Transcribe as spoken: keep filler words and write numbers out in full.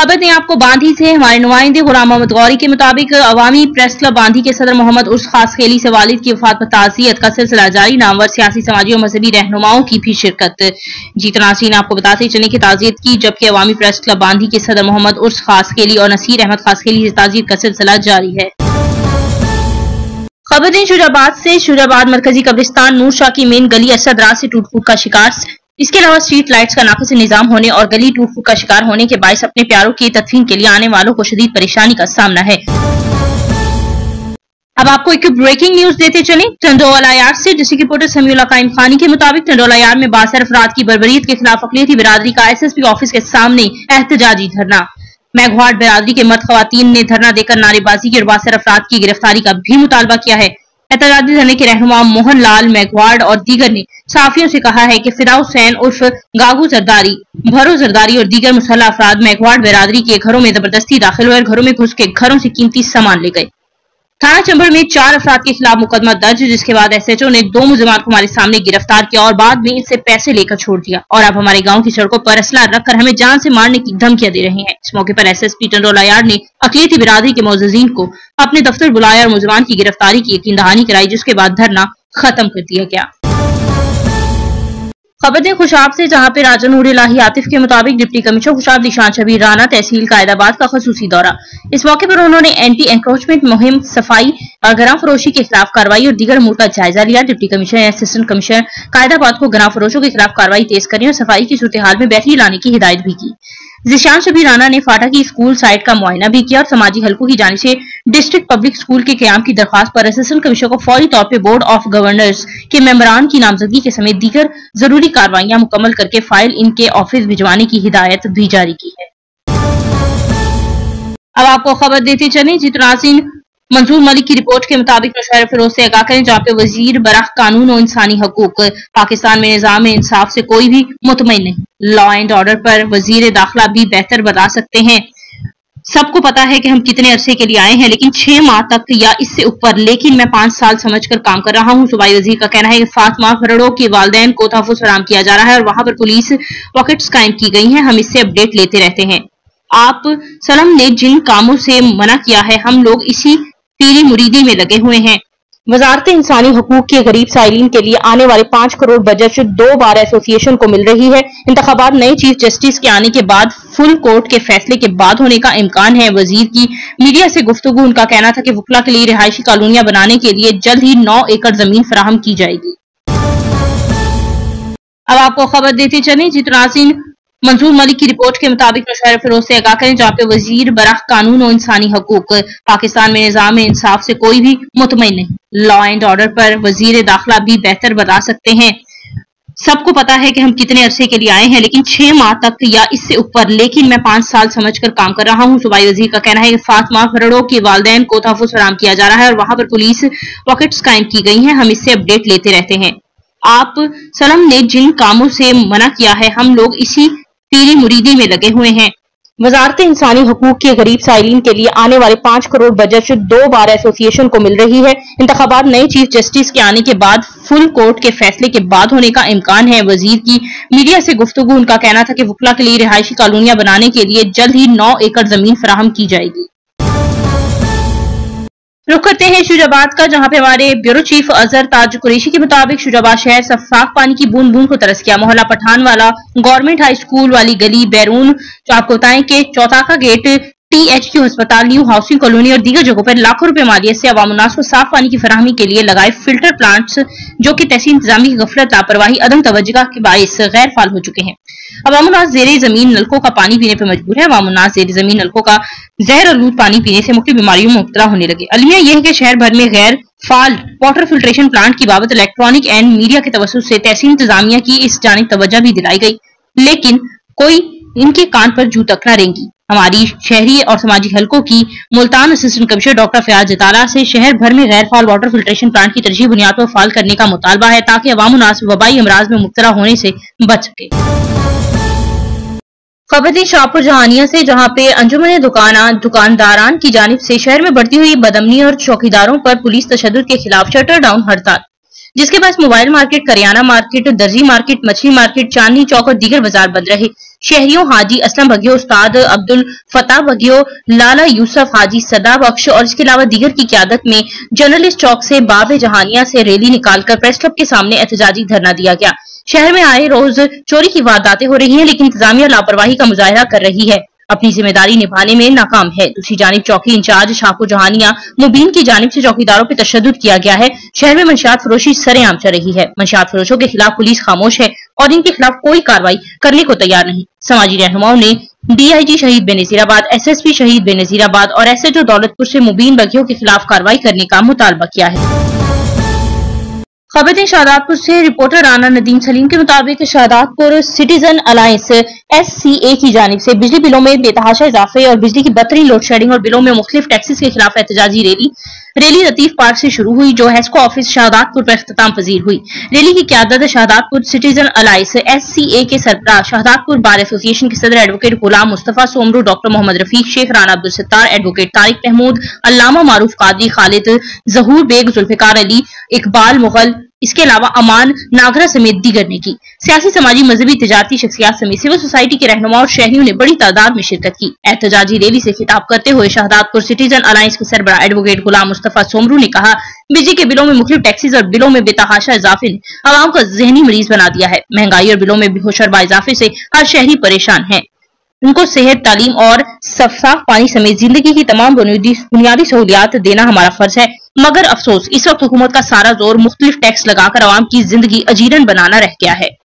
खबर दें आपको बांधी से। हमारे नुमाइंदे गुलाम मोहम्मद गौरी के मुताबिक अवामी प्रेस क्लब बांधी के सदर मोहम्मद उर्स खास खेली से वालिद की वफात पर ताज़ियत का सिलसिला जारी। नामवर सियासी, समाजी और मजहबी रहनुमाओं की भी शिरकत। जीत नाज़रीन, आपको बताते चलें कि ताज़ियत की, जबकि अवामी प्रेस क्लब बांधी के सदर मोहम्मद उर्स खास खेली और नसीर अहमद खास खेली से ताज़ियत का सिलसिला जारी है। खबर दें शुजाबाद से। शुजाबाद मरकजी कब्रिस्तान नूर शाह की मेन गली असद रात से टूट फूट का शिकार। इसके अलावा स्ट्रीट लाइट्स का नाक़िस निजाम होने और गली टूट फूट का शिकार होने के बायस अपने प्यारों की तदफीन के लिए आने वालों को शदीद परेशानी का सामना है। अब आपको एक ब्रेकिंग न्यूज देते चलें टंडोला यार्ड से। District reporter Samiullah Qaimkhani के मुताबिक टंडोला यार्ड में बासर अफराद की बर्बरीत के खिलाफ अक़लियती बिरादरी का एस एस पी ऑफिस के सामने एहतजाजी धरना। मैघवाट बिरादरी के मर्द खवातीन ने धरना देकर नारेबाजी की और बासर अफराद की गिरफ्तारी का भी मुतालबा किया है। एहतजाजी धरने के रहनुमा मोहन लाल मैघवाड़ और दीगर ने साफियों से कहा है कि फिदा हुसैन उर्फ गागू जरदारी, भरो जरदारी और दीगर मुसल्लह अफराद मैघवाड़ बिरादरी के घरों में जबरदस्ती दाखिल हुए और घरों में घुस के घरों से कीमती सामान ले गए। थाना चंबल में चार अफराद के खिलाफ मुकदमा दर्ज, जिसके बाद एस एच ओ ने दो मुलजिमान को हमारे सामने गिरफ्तार किया और बाद में इनसे पैसे लेकर छोड़ दिया और अब हमारे गांव की सड़कों पर असला रखकर हमें जान से मारने की धमकियां दे रहे हैं। इस मौके पर एस एस पी टंडोला यार्ड ने अक़लियती बिरादरी के मोअज़्ज़िज़ीन को अपने दफ्तर बुलाया और मुलजिमान की गिरफ्तारी की यकीन दहानी कराई, जिसके बाद धरना खत्म कर दिया गया। खबर दें खुशाब से, जहां पे राजा नूर इलाही आतिफ के मुताबिक डिप्टी कमिश्नर खुशाब दिशान शबीर राना तहसील कायदाबाद का खसूसी दौरा। इस मौके पर उन्होंने एंटी एंक्रोचमेंट मुहिम, सफाई और गरां फरोशी के खिलाफ कार्रवाई और दीगर अमूर का जायजा लिया। डिप्टी कमिश्नर ने असिस्टेंट कमिश्नर कायदाबाद को गरां फरोशों के खिलाफ कार्रवाई तेज करने और सफाई की सूरत हाल में बेहतरी लाने की हिदायत भी की। दिशान शबीर राना ने फाटा की स्कूल साइट का मुआयना भी किया और समाजी हलकों की जानिब से डिस्ट्रिक्ट पब्लिक स्कूल के क्याम की दरख्वास्त पर असिस्टेंट कमिश्नर को फौरी तौर पर बोर्ड ऑफ गवर्नर्स के मेंबरान की नामजदगी के समेत दीगर जरूरी कार्रवाइयां मुकम्मल करके फाइल इनके ऑफिस भिजवाने की हिदायत भी जारी की है। अब आपको खबर देते चलें जितनाज़ीन, मंजूर मलिक की रिपोर्ट के मुताबिक मुशर्रफ फिरोज से आगाह करें, जहाँ पे वजीर बराह कानून और इंसानी हकूक, पाकिस्तान में निजाम इंसाफ से कोई भी मुतमईन नहीं। लॉ एंड ऑर्डर पर वजीर दाखिला भी बेहतर बता सकते हैं। सबको पता है कि हम कितने अरसे के लिए आए हैं, लेकिन छह माह तक या इससे ऊपर, लेकिन मैं पांच साल समझकर काम कर रहा हूँ। सूबाई वजीर का कहना है कि फातिमा फरड़ो के वालिदैन को तहफ़्फ़ुज़ फराहम किया जा रहा है और वहां पर पुलिस पॉकेट्स कायम की गई हैं। हम इससे अपडेट लेते रहते हैं। आप सलम ने जिन कामों से मना किया है, हम लोग इसी पीरी मुरीदी में लगे हुए हैं। वजारत इंसानी हकूक के गरीब साइलिन के लिए आने वाले पांच करोड़ बजट दो बार एसोसिएशन को मिल रही है। इंतखाबात नए चीफ जस्टिस के आने के बाद फुल कोर्ट के फैसले के बाद होने का इम्कान है। वजीर की मीडिया से गुफ्तगू, उनका कहना था कि वकला के लिए रिहायशी कॉलोनियां बनाने के लिए जल्द ही नौ एकड़ जमीन फराहम की जाएगी। अब आपको खबर देते चलें जितनाज़ीन, मंजूर मलिक की रिपोर्ट के मुताबिक मुशर्रफ फिरोज से आगाह करें, जहाँ पे वजीर बराह कानून और इंसानी हकूक, पाकिस्तान में निजाम इंसाफ से कोई भी मुतमईन नहीं। लॉ एंड ऑर्डर पर वजीर दाखिला भी बेहतर बता सकते हैं। सबको पता है कि हम कितने अरसे के लिए आए हैं, लेकिन छह माह तक या इससे ऊपर, लेकिन मैं पांच साल समझकर काम कर रहा हूँ। सूबाई वजीर का कहना है कि फातिमा फरड़ो के वालिदैन को तहफ़्फ़ुज़ फराहम किया जा रहा है और वहां पर पुलिस पॉकेट्स कायम की गई हैं। हम इससे अपडेट लेते रहते हैं। आप सलम ने जिन कामों से मना किया है, हम लोग इसी पीरी मुरीदी में लगे हुए हैं। वजारत इंसानी हकूक के गरीब साइलिन के लिए आने वाले पांच करोड़ बजट दो बार एसोसिएशन को मिल रही है। इंतखाबात नए चीफ जस्टिस के आने के बाद फुल कोर्ट के फैसले के बाद होने का इम्कान है। वजीर की मीडिया से गुफ्तगू, उनका कहना था कि वकला के लिए रिहायशी कॉलोनियां बनाने के लिए जल्द ही नौ एकड़ जमीन फराहम की जाएगी। रुख करते हैं शुजाबाद का, जहां पे हमारे ब्यूरो चीफ अजहर ताज कुरैशी के मुताबिक शुजाबाद शहर सफाक पानी की बूंद बूंद को तरस गया। मोहल्ला पठान वाला, गवर्नमेंट हाई स्कूल वाली गली, बैरून, जो आपको बताएं कि चौताका गेट, टी एच क्यू अस्पताल, न्यू हाउसिंग कॉलोनी और दीगर जगहों पर लाखों रुपए मालियत से अवाम उन्नास को साफ पानी की फराहमी के लिए लगाए फिल्टर प्लांट्स, जो कि तहसील इंतजामी की गफलत, लापरवाही, अदम तवज्जो के बायस गैर फाल हो चुके हैं। अवाम उन्नास जेर जमीन नलकों का पानी पीने पर मजबूर है। अवाम उन्नास जेर जमीन नलकों का जहर आलूद पानी पीने से मुख्तलिफ बीमारियों में मुब्तला होने लगे। अलमिया यह है कि शहर भर में गैर फाल वाटर फिल्ट्रेशन प्लांट की बाबत इलेक्ट्रॉनिक एंड मीडिया के तवज्जुह से तहसील इंतजामिया की इस जानिब तवज्जो भी दिलाई गई, लेकिन कोई इनके कान पर जू तक न रेंगी। हमारी शहरी और समाजी हलकों की Multan assistant commissioner doctor Fayaz जताला से शहर भर में गैर फाल वाटर फिल्ट्रेशन प्लांट की तरजीह बुनियाद पर फाल करने का मुतालबा है, ताकि अवाम उन्नास वबाई अमराज में मुब्तला होने से बच सके। खबर थी शाहपुर जहानिया से, जहां पे अंजुमन दुकान दुकानदारान की जानिब से शहर में बढ़ती हुई बदअमनी और चौकीदारों पर पुलिस तशद्दुद के खिलाफ शटर डाउन हड़ताल। جس کے پاس موبائل مارکیٹ، کریانہ مارکیٹ، درزی مارکیٹ، مچھلی مارکیٹ، چاندنی چوک اور دیگر بازار بند رہے۔ شہریوں حاجی اسلم بھگیو، استاد عبد الفتاح بھگیو، لالا یوسف، حاجی صدا بخش اور اس کے علاوہ دیگر کی قیادت میں جرنلسٹ چوک سے باب جہانیہ سے ریلی نکال کر پریس کلب کے سامنے احتجاجی دھرنا دیا گیا۔ شہر میں آئے روز چوری کی وارداتیں ہو رہی ہیں، لیکن انتظامیہ لاپرواہی کا مظاہرہ کر رہی ہے، اپنی ذمہ داری نبھانے میں ناکام ہے۔ دوسری جانب چوکی انچارج شاکو جہانیہ مبین کی جانب سے چوکیداروں پہ تشدد کیا گیا ہے۔ شہر میں منشیات فروشی سرے عام چل رہی ہے۔ منشیات فروشوں کے خلاف پولیس خاموش ہے اور ان کے خلاف کوئی کارروائی کرنے کو تیار نہیں۔ سماجی رہنماؤں نے ڈی آئی جی شہید بے نظیر آباد، ایس ایس پی شہید بے نظیر آباد اور ایس ایچ او دولت پور سے مبین بگیوں کے خلاف کارروائی کرنے کا مطالبہ کیا ہے۔ خبر دیں شہادات پور سے، رپورٹر رانا ندیم سلیم کے مطابق Shahdadpur citizen alliance S C A کی جانب سے بجلی بلوں میں بے تحاشا اضافے اور بجلی کی بدترین لوڈ شیڈنگ اور بلوں میں مختلف ٹیکسز کے خلاف احتجاجی ریلی ریلی لطیف پارک سے شروع ہوئی، جو ہیسکو آفس شہادات پور پر اختتام پذیر ہوئی۔ ریلی کی قیادت Shahdadpur citizen alliance S C A کے سربراہ، شہادات پور بار ایسوسی ایشن کے صدر advocate Ghulam Mustafa Soomro, doctor Muhammad Rafiq Sheikh, Rana Abdul Sattar, advocate Tariq Mahmood, Allama Maroof Qadri, Khalid Zahoor Baig, Zulfiqar Ali, Iqbal Mughal, اس کے علاوہ امان ناگرہ سمیت دیگر نے کی۔ سیاسی، سماجی، مذہبی، تجارتی شخصیات سمیت سول سوسائٹی کے رہنما اور شہریوں نے بڑی تعداد میں شرکت کی۔ احتجاجی ریلی سے خطاب کرتے ہوئے شہادات پور سٹیزن الائنس کے سربراہ ایڈوکیٹ غلام مصطفیٰ سومرو نے کہا، بجلی کے بلوں میں مختلف ٹیکسز اور بلوں میں بے تحاشا اضافے نے عوام کو ذہنی مریض بنا دیا ہے۔ مہنگائی اور بلوں میں بے ہوش اور با اضافے سے ہر شہری پریشان ہے۔ ان کو صحت، تعلیم اور صاف پانی سمیت زندگی کی تمام بنیادی سہولیات دینا ہمارا فرض ہے، مگر افسوس اس وقت حکومت کا سارا زور مختلف ٹیکس لگا کر عوام کی زندگی اجیرن بنانا رہ گیا ہے۔